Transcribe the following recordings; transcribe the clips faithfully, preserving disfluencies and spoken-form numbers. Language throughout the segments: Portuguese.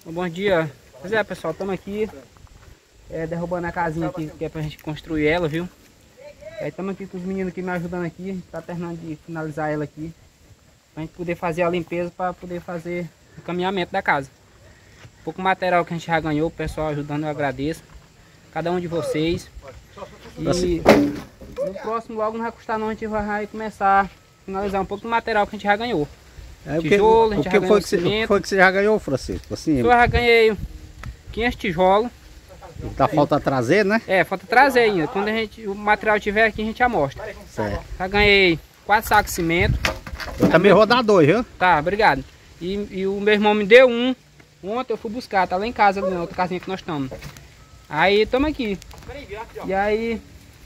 Bom dia. Pois é, pessoal, estamos aqui é, derrubando a casinha aqui, que é pra gente construir ela, viu? Aí estamos aqui com os meninos aqui me ajudando aqui. A gente tá terminando de finalizar ela aqui, pra gente poder fazer a limpeza, para poder fazer o caminhamento da casa. Um pouco material que a gente já ganhou, o pessoal ajudando, eu agradeço. Cada um de vocês. E no próximo logo não vai custar não, a gente vai começar a finalizar um pouco do material que a gente já ganhou. É, Tijolo, o a gente que, já o que foi que, você, cimento. o que foi que você já ganhou, Francisco? Assim, Eu já ganhei quinhentos tijolos. Tá falta trazer, né? É, falta trazer ainda. Quando a gente, o material estiver aqui, a gente amostra. Certo. Já ganhei quatro sacos de cimento. Eu também vou dar dois, viu? Tá, obrigado. E, e o meu irmão me deu um. Ontem eu fui buscar, tá lá em casa, na outra casinha que nós estamos. Aí, estamos aqui. E aí,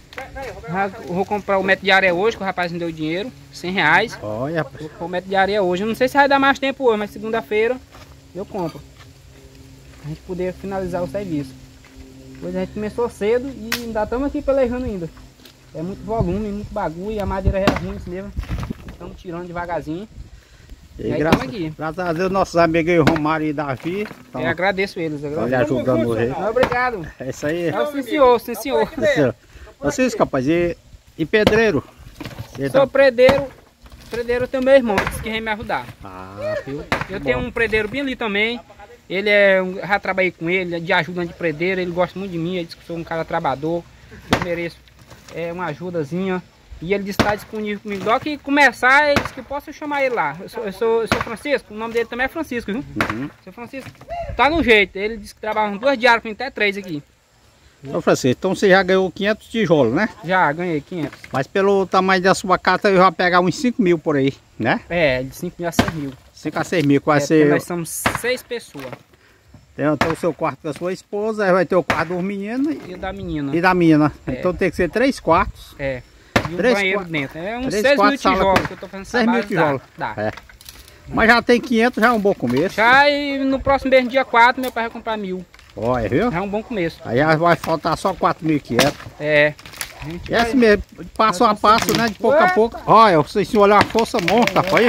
eu vou comprar o metro de areia hoje, que o rapaz me deu dinheiro, cem reais. Olha, Vou comprar o metro de areia hoje. Eu não sei se vai dar mais tempo hoje, mas segunda-feira eu compro. Pra gente poder finalizar o serviço. Pois a gente começou cedo e ainda estamos aqui pelejando ainda. É muito volume, muito bagulho e a madeira é ruim mesmo. Estamos tirando devagarzinho. E, e aí graças, aqui. graças a Deus, nossos amigos aí, Romário e Davi. Tão, Eu agradeço eles. Estão lhe ajudando o jeito. Obrigado. É isso aí. É o sim senhor, sim senhor. Francisco, rapaz, e, e pedreiro? Você Sou tá... predeiro. Predeiro tem o meu irmão, disse que vem me ajudar. Ah, viu? Eu Bom. tenho um predeiro bem ali também. Ele é, eu já trabalhei com ele, de ajuda de predeiro, ele gosta muito de mim, ele diz que sou um cara trabalhador, eu mereço é, uma ajudazinha. E ele disse que está disponível comigo. Logo que começar, ele disse que eu posso chamar ele lá. Eu sou, eu sou, eu sou Francisco, o nome dele também é Francisco, viu? Uhum. Seu Francisco tá no jeito, ele disse que trabalha duas diárias para mim, até três aqui. Ô Francisco, então você já ganhou quinhentos tijolos, né? Já, ganhei quinhentos. Mas pelo tamanho da sua casa, eu vou pegar uns cinco mil por aí, né? É, de cinco mil a seis mil. cinco a seis mil, que vai É, ser... nós somos seis pessoas. Tem, tem o seu quarto da sua esposa, aí vai ter o quarto dos meninos E o da menina. e da menina. É. Então tem que ser três quartos. É. E um Três, banheiro quatro, dentro. É uns três, seis quatro mil salas tijolos com- que eu tô fazendo seis mil trabalho, tijolos. Dá. dá. É. Mas já tem quinhentos, já é um bom começo. Já e no próximo mês, dia quatro, meu pai vai comprar mil. Olha, viu? Já é um bom começo. Aí já vai faltar só quatro mil e quinhentos. É. A gente E é vai- assim mesmo, passo a passo, né? De pouco a pouco. Olha, vocês se olhar a força monta, foi?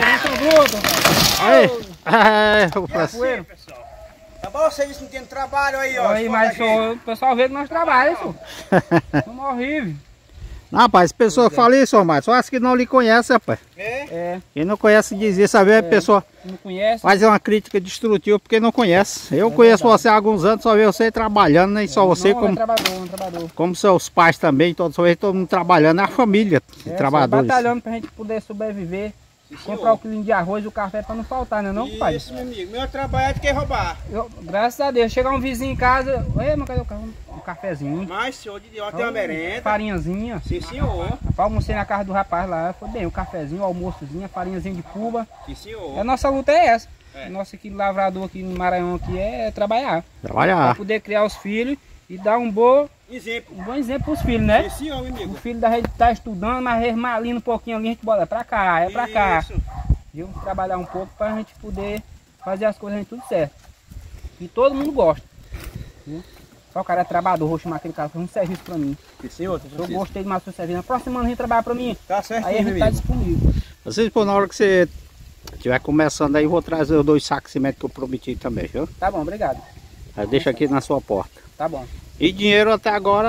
Aí, é, o Francisco. Tá bom, vocês não tem trabalho aí, ó. Aí, mas só, o pessoal vê que nós trabalhamos, isso. Somos horríveis. Não, rapaz, pessoa fala isso, mas só as que não lhe conhecem, rapaz. É? É. Quem não conhece diz isso, sabe? A pessoa Não conhece? faz uma crítica destrutiva porque não conhece. Eu conheço você há alguns anos, só vi você trabalhando, nem só você, não, como, é trabalhador, é trabalhador. como seus pais também, todos, todo mundo trabalhando, é a família de É, só trabalhadores. batalhando pra gente poder sobreviver. Comprar o quilinho de arroz e o café pra não faltar, né não, pai? Isso, meu amigo. Meu trabalho é de quem roubar. Eu, graças a Deus, chegar um vizinho em casa, ei, mas cadê o ca- um cafezinho? Mas, senhor de Deus, tem uma merenda. Farinhazinha. Sim, senhor. Rapaz, almocei na casa do rapaz lá, foi bem, o cafezinho, o almoçozinho, a farinhazinha de cuba. Sim, E a senhor. nossa luta é essa. É. Nosso aqui, lavrador aqui no Maranhão aqui é trabalhar. Pra Trabalhar. poder criar os filhos e dar um bom, Exemplo. um bom exemplo pros filhos, né? Sim, senhor, meu O amigo. filho da gente tá estudando, mas resmalina um pouquinho ali, a gente bota é pra cá, é pra cá. Isso. Viu? Trabalhar um pouco pra gente poder fazer as coisas tudo certo. E todo mundo gosta. Viu? Só o cara é trabalhador, vou chamar aquele cara, faz um serviço pra mim. Sim, senhor. Eu gostei de mais do seu serviço. Na próxima ano vem trabalhar pra mim. Tá certo, Aí a meu gente tá amigo. disponível. Vocês, pô, na hora que você estiver começando aí, eu vou trazer os dois sacos de cimento que eu prometi também, viu? Tá bom, obrigado. Aí deixa aqui na sua porta. Tá bom. E dinheiro até agora,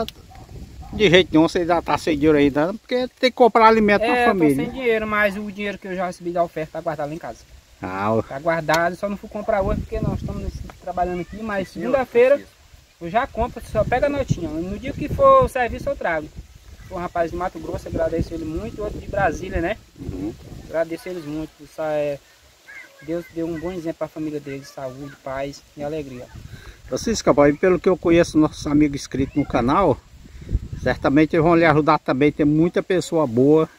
de jeito nenhum, você ainda tá sem dinheiro ainda, porque tem que comprar alimento É, pra eu tô família. sem dinheiro, mas o dinheiro que eu já recebi da oferta tá guardado lá em casa. Ah, o- Tá guardado, só não fui comprar hoje porque nós estamos nesse- trabalhando aqui, mas segunda-feira eu já compro, só pega a notinha. No dia que for o serviço eu trago. Foi um rapaz de Mato Grosso, agradeço ele muito, outro de Brasília, né? Uhum. Agradeço eles muito, por sa- é, Deus deu um bom exemplo para a família deles, saúde, paz e alegria. Francisco, pai, pelo que eu conheço nossos amigos inscritos no canal, certamente eles vão lhe ajudar também. Tem muita pessoa boa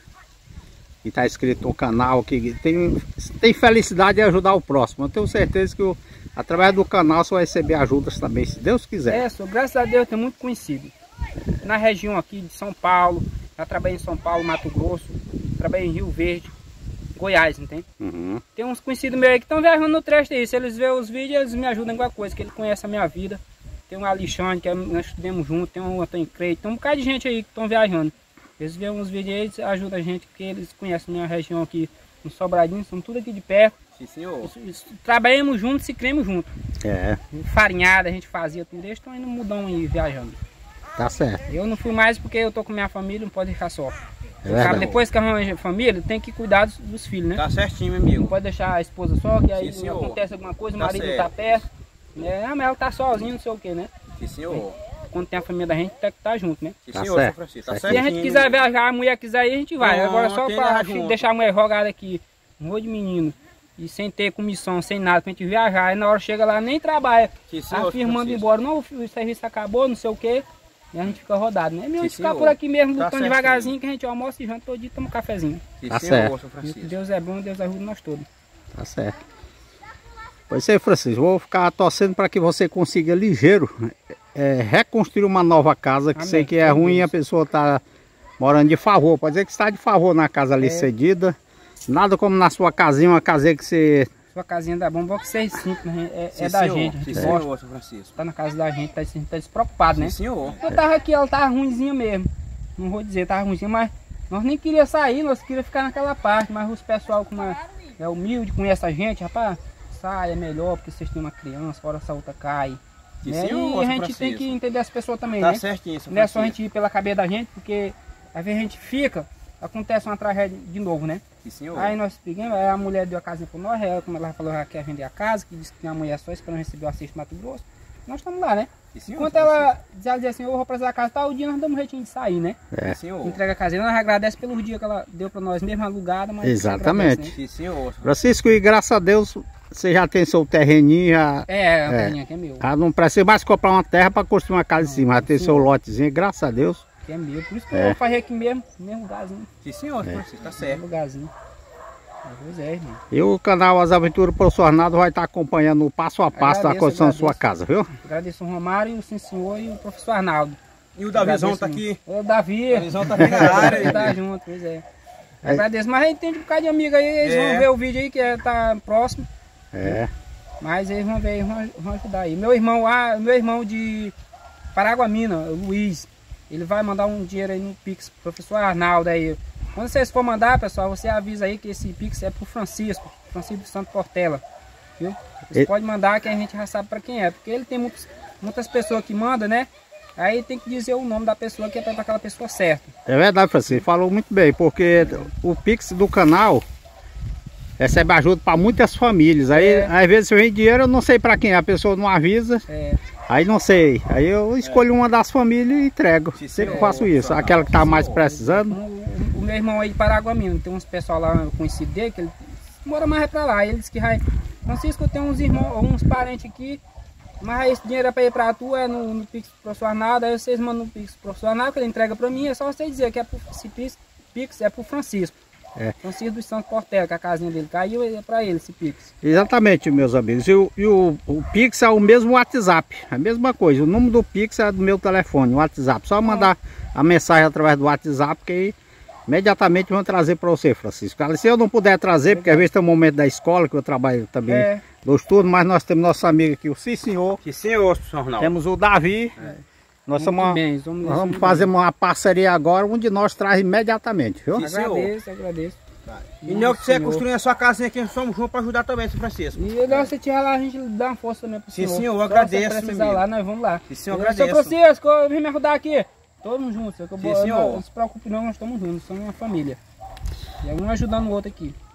que está inscrito no canal, que tem, tem felicidade de ajudar o próximo. Eu tenho certeza que o- através do canal você vai receber ajudas também, se Deus quiser. É, sou, graças a Deus, tenho muito conhecido. Na região aqui de São Paulo, já trabalhei em São Paulo, Mato Grosso, trabalhei em Rio Verde, Goiás, entende? Uhum. Tem uns conhecidos meus aí que estão viajando no trecho aí. Se eles verem os vídeos, eles me ajudam em alguma coisa, que ele conhece a minha vida. Tem um Alexandre, que nós estudamos junto, tem um Antônio Creito, tem um bocado de gente aí que estão viajando. Eles veem uns vídeos aí, eles ajudam a gente, porque eles conhecem a minha região aqui no Sobradinho, são tudo aqui de perto. Sim, senhor. Isso, isso, trabalhamos juntos, se cremos juntos. É, Farinhada, a gente fazia tudo, eles estão indo mudão e viajando. tá certo. Eu não fui mais porque eu tô com minha família, não pode ficar só. É O cara, verdade. depois que arranja família, tem que cuidar dos, dos filhos, né? Tá certinho, meu Não amigo. pode deixar a esposa só, que aí Sim, senhor. acontece alguma coisa, o Tá marido não certo. tá perto. Né? Ah, mas ela tá sozinha, não sei o que, né? Sim, senhor. Quando tem a família da gente, tem que estar junto, né? Sim, Tá senhor, certo. São Francisco. Tá Se Se a certinho. gente quiser viajar, a mulher quiser ir, a gente vai. Não, Agora só tem pra nada fi- junto. deixar a mulher jogada aqui, um monte de menino, e sem ter comissão, sem nada, pra gente viajar. Aí na hora chega lá, nem trabalha. Sim, senhor, Afirmando Francisco. embora, não, o serviço acabou, não sei o que. E a gente fica rodado, né? É melhor a gente Sim, ficar senhor. por aqui mesmo, Tá lutando certinho. devagarzinho, que a gente almoça e janta todo dia, toma um cafezinho. Sim, Tá senhor, certo. São E Francisco. Deus é bom, Deus ajuda nós todos. Tá certo. Pois é, Francisco, vou ficar torcendo para que você consiga ligeiro é, reconstruir uma nova casa, que Amém. sei que é Com ruim Deus. a pessoa tá morando de favor. Pode dizer que está de favor na casa ali É. cedida. Nada como na sua casinha, uma casinha que você... Sua casinha dá bom, bom que vocês simples, né? É, Sim, é da senhor. gente, a Sim, gente gosta. senhor, São Francisco. Tá na casa da gente, tá, a gente tá despreocupado, né? Sim, senhor. Eu tava aqui, ela tava ruimzinha mesmo. Não vou dizer, tava ruimzinha, mas nós nem queríamos sair, nós queríamos ficar naquela parte. Mas os pessoal com uma, é humilde, conhece a gente, rapaz, sai, é melhor, porque vocês têm uma criança, fora essa outra cai. Sim, Né? senhor, E a São gente tem Francisco. que entender as pessoas também, Tá né? certinho, São Não é só a Francisco. gente ir pela cabeça da gente, porque às vezes a gente fica, acontece uma tragédia de novo, né? Sim, senhor. Aí nós pegamos, aí a mulher deu a casinha para nós, aí, como ela falou, ela quer vender a casa, que disse que tem uma mulher só esperando receber o acerto de Mato Grosso. Nós estamos lá, né? Sim, senhor, Enquanto São ela diz, ela diz assim, eu vou precisar da casa, tal dia nós damos um jeitinho de sair, né? É, Sim, senhor. Entrega a casinha, nós agradecemos pelo dia que ela deu para nós, mesmo alugada, mas Exatamente. agradece, né? Sim, senhor. Francisco, e graças a Deus, você já tem seu terreninho, já, É, a É. terrinha aqui é meu, já não precisa mais comprar uma terra para construir uma casa em cima, já tem sim. seu lotezinho, graças a Deus. que é meu. Por isso que É. eu vou fazer aqui mesmo, mesmo lugarzinho, Sim, senhor, São Francisco. Tá mesmo certo. lugarzinho. Pois é, irmão. E o canal As Aventuras Professor Arnaldo vai estar acompanhando o passo a passo da Agradeço, construção da sua agradeço. casa, viu? Agradeço o Romário, o sim senhor e o professor Arnaldo. E o Davizão Agradeço tá muito. aqui. É o Davi. O Davizão tá aqui na área. Ele tá aí. junto, pois é. É. Agradeço, mas a gente tem um bocado de amigo aí, eles É. vão ver o vídeo aí que é, tá próximo. É. Mas eles vão ver, eles vão, vão ajudar aí. Meu irmão, ah, meu irmão de Paraguamina, o Luiz, ele vai mandar um dinheiro aí no Pix, professor Arnaldo aí. Quando vocês for mandar, pessoal, você avisa aí que esse Pix é pro Francisco, Francisco de Santo Portela, viu? Você E- pode mandar que a gente já sabe para quem é, porque ele tem muitos, muitas pessoas que mandam, né? Aí tem que dizer o nome da pessoa que é para aquela pessoa certa. É verdade, Francisco, falou muito bem, porque o Pix do canal recebe ajuda para muitas famílias. Aí, É. às vezes, se vem dinheiro, eu não sei para quem, a pessoa não avisa, É, aí não sei. Aí eu escolho uma das famílias e entrego. Sim, Sempre senhor. faço isso. Aquela que está mais precisando. como o, o meu irmão aí de Paraguamina, tem uns pessoal lá conhecido dele, que ele mora mais pra lá. Ele disse que vai, Francisco, eu tenho uns irmãos, uns parentes aqui, mas esse dinheiro é pra ir pra tu, é no, no Pix do professor Arnaldo, aí vocês mandam no Pix do professor Arnaldo, que ele entrega pra mim, é só você dizer que é pro, esse Pix, Pix é pro Francisco. É. Francisco dos Santos Portela, que a casinha dele caiu, é pra ele esse Pix. Exatamente, meus amigos. E, o, e o, o Pix é o mesmo WhatsApp. É a mesma coisa. O número do Pix é do meu telefone, o WhatsApp. Só mandar a mensagem através do WhatsApp que aí imediatamente vão trazer para você, Francisco. Se eu não puder trazer, porque às vezes tem um momento da escola que eu trabalho também É. do estudo, mas nós temos nosso amigo aqui, o Sim Senhor. Sim, senhor, professor Arnaldo. Temos o Davi. Nós, Muito somos, bem, vamos nós nesse vamos lugar. fazer uma parceria agora, um de nós traz imediatamente, viu? Sim, senhor. Agradeço, agradeço. E não que você Senhor. construir a sua casinha aqui, nós somos juntos para ajudar também, São Francisco. E melhor você tiver lá, a gente dá uma força também pro Sim, senhor. senhor, eu Só agradeço, Se meu precisar amigo. lá, nós vamos lá. Sim, senhor, eu Seu agradeço. Francisco, vem me ajudar aqui. Todos juntos. é que eu Sim, vou- senhor. Não se preocupe não, nós estamos juntos, somos uma família. E um ajudando o outro aqui.